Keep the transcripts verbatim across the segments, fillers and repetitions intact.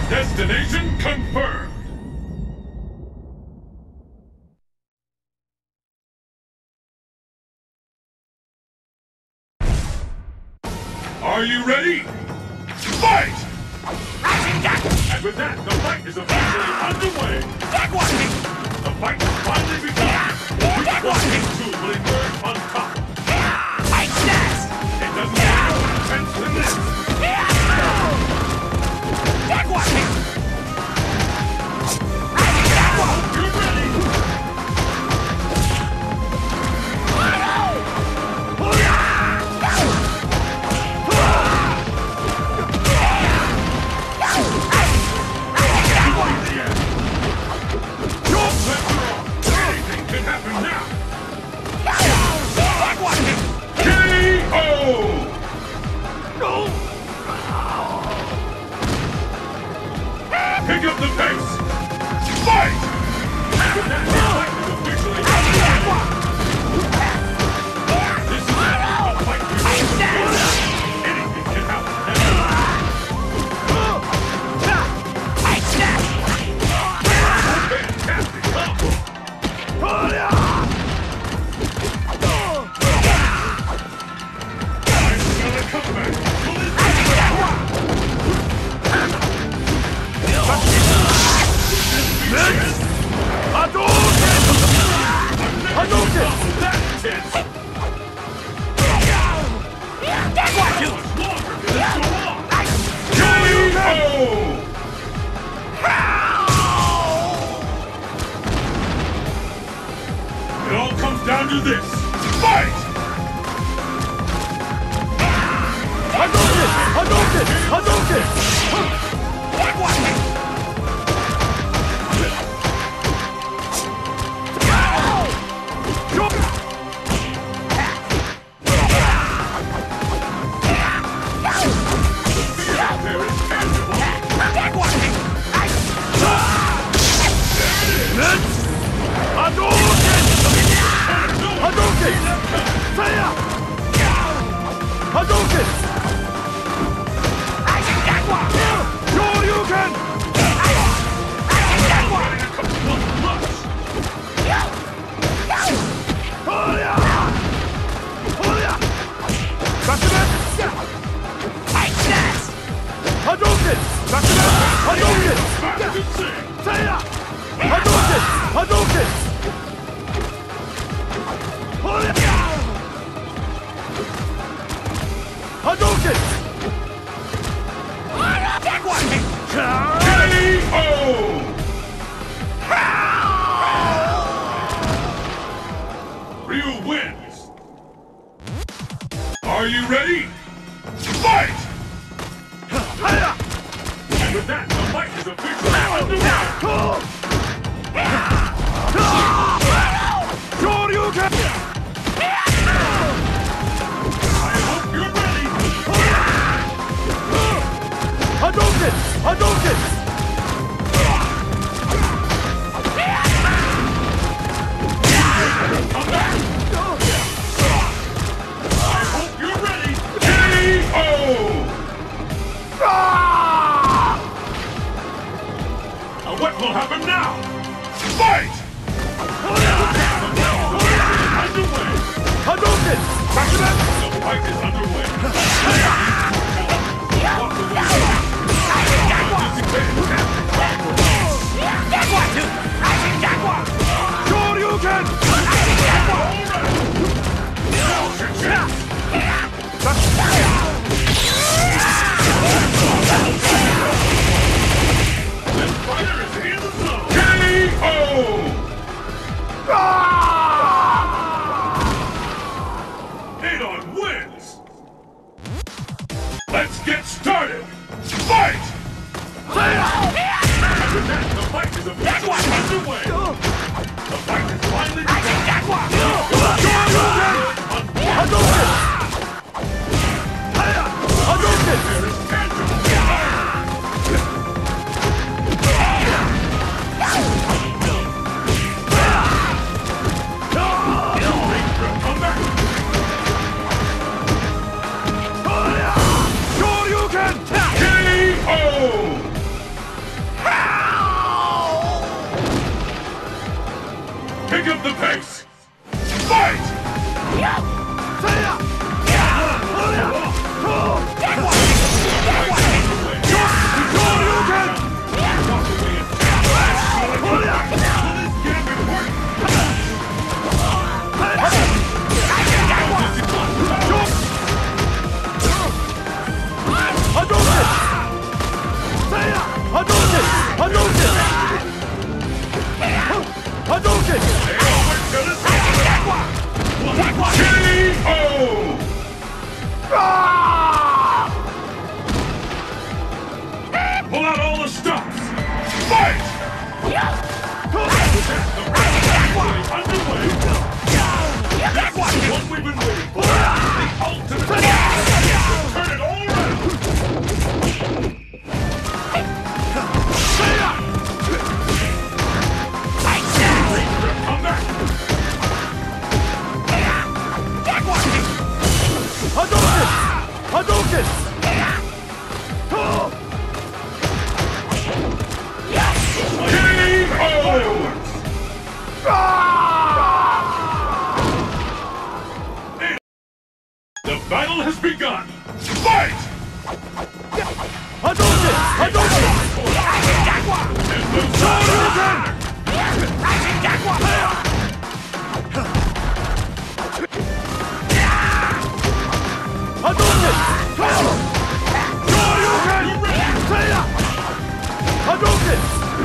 Destination confirmed! Are you ready? Fight! And with that, the fight is officially underway! The fight has finally begun! Which one of these two will emerge on top? It doesn't get more intense than this! You're ready! Anything can happen now! K O! Pick up the pace! Fight! With that, the fight is officially underway. This is it, the fight begins. Anything can happen now. Fantastic combo! I'm gonna come back! Hadouken! That's it! How much longer can this go on? K O! It all comes down to this. Fight! Hadouken! Hadouken! Hadouken! Hadouken! Fire! Hadouken! Shoryuken! Hoya! Hoya! Bakuman! Hadouken! Bakuman! Hadouken! Fire! Hadouken! Hadouken! Hadouken! K O! Ryu wins! Are you ready? Fight! And with that, the fight is officially underway! Shoryuken! Hadouken! Hadouken! Come back! I hope you're ready! K O! Now what will happen now? Fight! Underway! Hadouken! Bakuman! The fight is underway! Shoryuken! This fighter is in the zone! K O! Adon wins! Let's get started! Pull out all the stops! Fight! The round underway! This is what we've been waiting for! The ultimate to turn it all around! Come back! Hadouken! Hadouken! Game over! The battle has begun! Fight! Hadouken! Hadouken! And the Hadouken! Shoryuken! Seiya! Hadouken!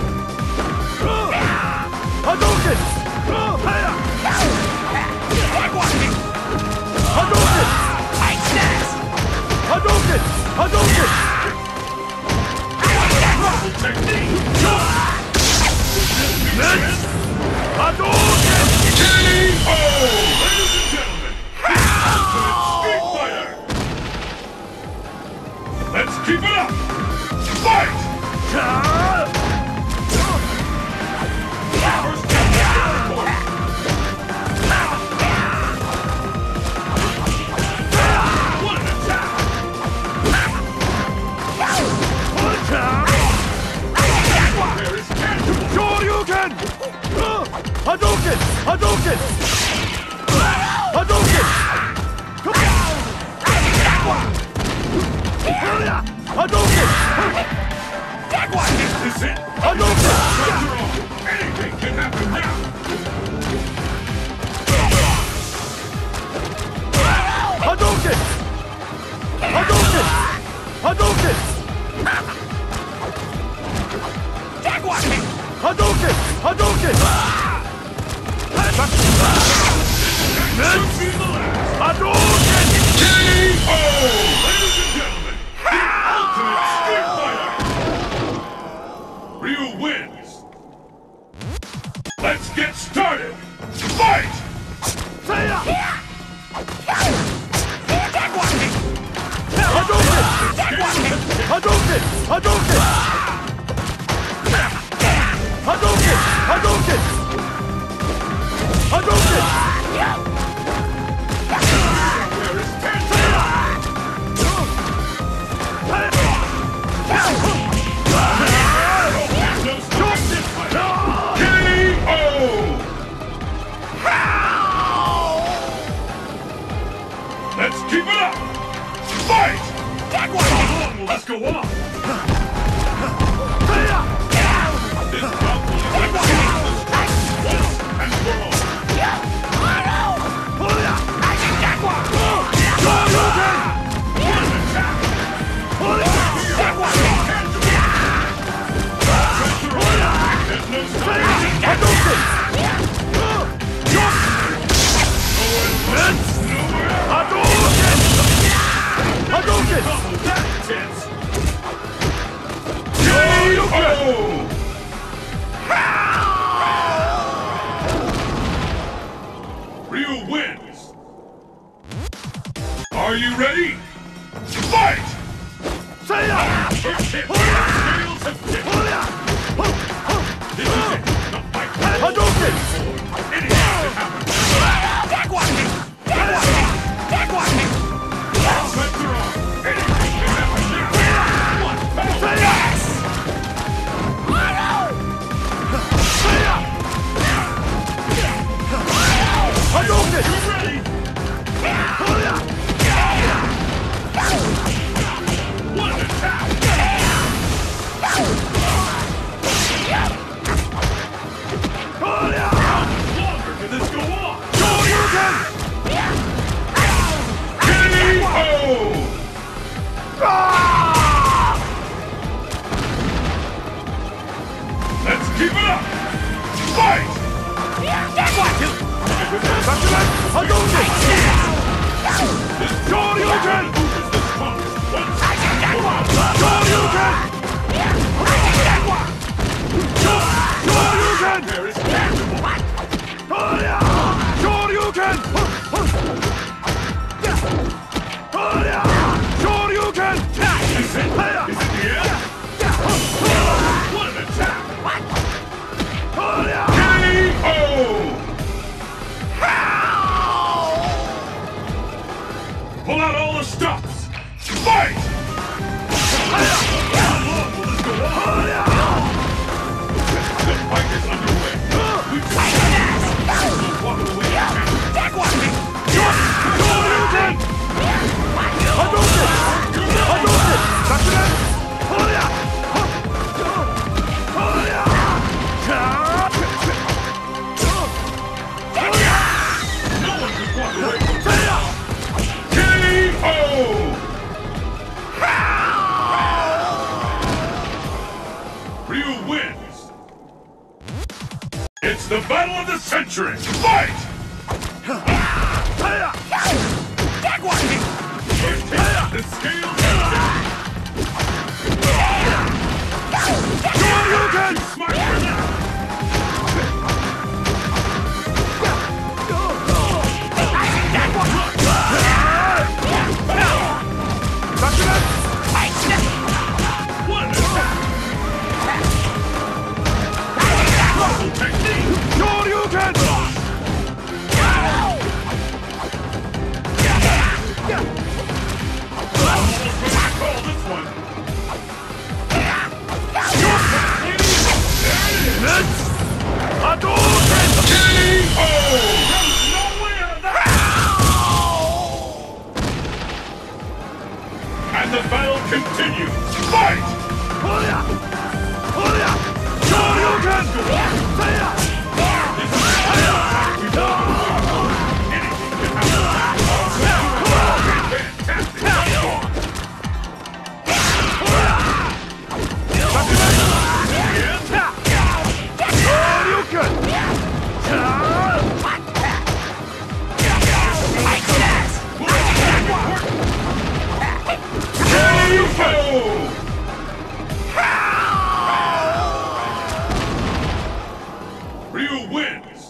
Hadouken! Seiya! Hadouken! Hadouken! Hadouken! technique! Hadouken! K O! Ladies and gentlemen, the ultimate Street Fighter! Let's keep it up! Fight! First down, what an attack! There is tangible! Shoryuken! Hadouken! Hadouken! Hadouken! Hadouken! This is it! Hadouken! After all, anything can happen now! Hadouken! Hadouken! Hadouken! Hadouken! Hadouken! Should be the last! Hadouken! K O! Ladies and gentlemen, the ultimate Street Fighter! Ryu wins! Let's get started! Fight! Seiya! Hadouken! Hadouken! Hadouken! Hadouken! Hadouken! Hadouken! There is tangible! No stopping this fight! K O! Let's keep it up! Fight! How long will this go on? This bout will eventually and for all. What an attack! There's no stopping this. Hadouken! Nowhere. Hadouken! Hadouken! Oh, that's intense. K O! Ryu wins. Are you ready? Fight! Seiya! First hit. Scales have tipped. This is it. The fight. Hadouken! Anything can happen. Sets are on. Anything can happen now. One, two, Seiya! Hadouken! you ready? What an attack! How much longer can this go on? Shoryuken! K O! Let's keep it up! Fight! 작전 하동기! 조류전! 조류전! 조류전! 돌려! 조류전! 돌려! 조류전! 하야! What an attack! 돌려! K O! Pull out all the stops! Fight! How long will this go on? The fight is underway. We just walk away. 조류전! 하동기! 하동기! 작전 돌려! 돌려! 자! No one can walk away from 돌려! K O! Ryu wins! It's the battle of the century! Fight! 하야! First hit, the scales 조류전! smart for that! 작전 What an attack! Double technique! 조류전! Almost ready to call this one! 하동기! K O! There's no way out of that! And the battle continues! Fight! 돌려! 돌려! 조류전! 하야! 조류전! 자! Ryu wins!